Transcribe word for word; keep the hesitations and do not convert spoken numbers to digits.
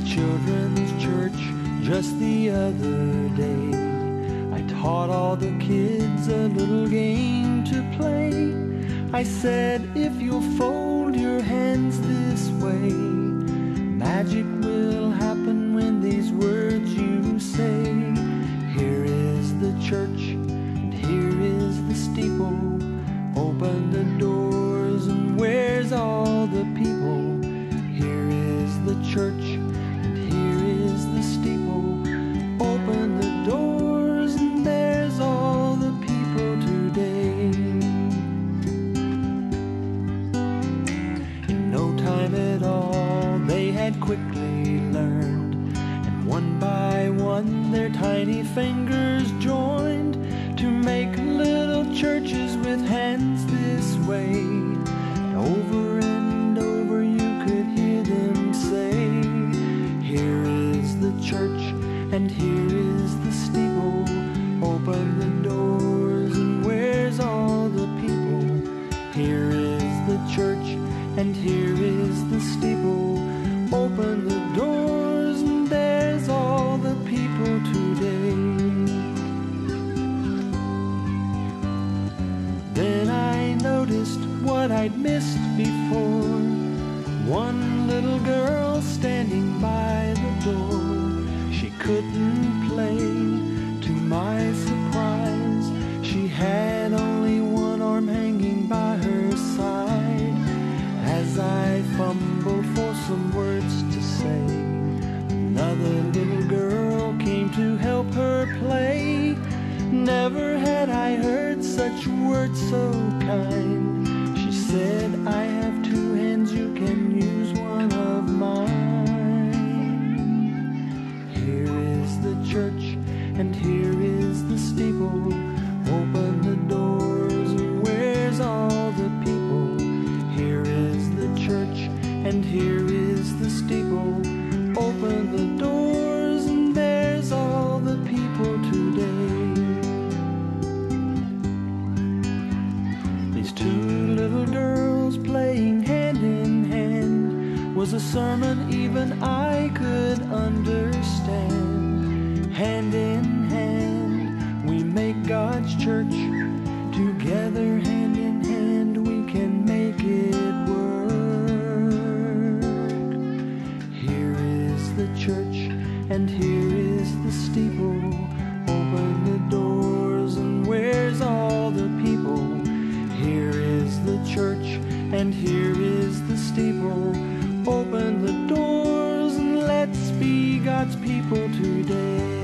children's church just the other day. I taught all the kids a little game to play. I said, if you'll fold your hands this way, magic will happen when these words you say. Here is the church, and here is the steeple. Open the doors, and where's all the people? Here is the church, and here is the steeple. Open the doors, and there's all the people today. In no time at all, they had quickly learned, and one by one their tiny fingers joined to make little churches with hands this way. And over and over you could hear them say, here is the church, and here is the steeple. Open the doors, and where's all the people? Here is the church, and here is the steeple. Open the doors, and there's all the people today. Then I noticed what I'd missed before. One little girl standing by the door. She couldn't play, to my surprise. She had only one arm hanging by her side. As I fumbled for some words to say, another little girl came to help her play. Never had I heard such words so kind. She said, I have two hands, you can use one of mine. Here is the church, and here is the steeple. Open the doors, and where's all the people? Here is the church, and here is the steeple. Open the doors, and there's all the people today. These two little girls playing hand in hand was a sermon even I could understand. Hand in hand we make God's church. Together hand in hand we can make it work. Here is the church, and here is the steeple. Open the doors, and where's all the people? Here is the church, and here is the steeple. Open the doors, and let's be God's people today.